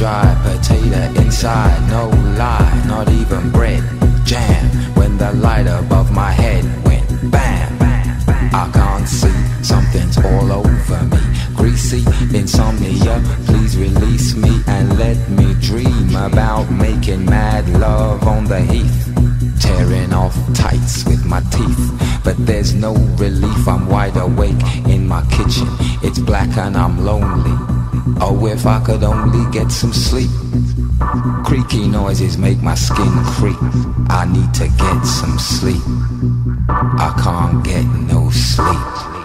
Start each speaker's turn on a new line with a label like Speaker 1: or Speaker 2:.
Speaker 1: dry potato inside, no lie, not even bread. Jam when the light above my head went bam. I can't see, something's all over me. Greasy insomnia, please release me and let me dream about making mad love on the heath. Tearing off tights with my teeth, but there's no relief. I'm wide awake in my kitchen, it's black and I'm lonely. Oh, if I could only get some sleep. Creaky noises make my skin creep. I need to get some sleep. I can't get no sleep.